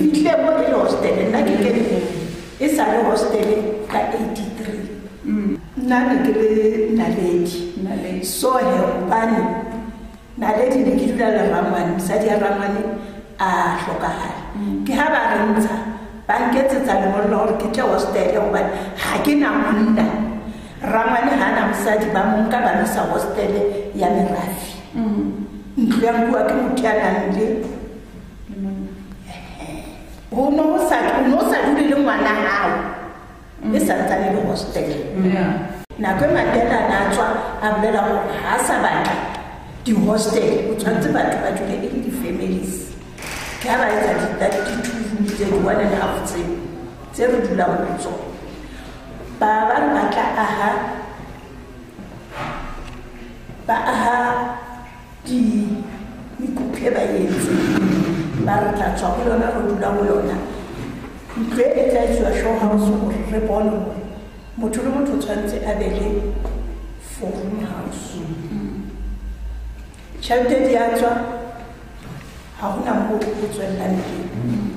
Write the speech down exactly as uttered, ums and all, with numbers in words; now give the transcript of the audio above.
fihle mo e hostel nna ke ke e sa le hostel ka eighty-three nna ne ke le naledi so he bane naledi ne ke dula le ramane sa di ramane a hlokahala ke ha ba rentsa ba nketsetsa le mollo hore ke tle hostel hobane ha ke na monna ramane ha na mosadi ba mo nka ba sa hostel ya merafi ntlo ya bua ke motho ya nang le ho no sa no sa dule le ngwana hao e sa tsane le hostel na ke Mandela na tswa a bolela hore ha sa batla di hostel o tshwantse batho ba dule e di families ka ba etsa di that di two tse di one and a half tse tse re dula mo tsona ba ba batla aha ba aha di mikupe ba yetse ba re tla tswa go lona re dula mo lona ntlo e tla tswa show house gore re bone motho le motho tshwantse a be le forum house tšhelete di a tswa ga gona mo o tswelelang teng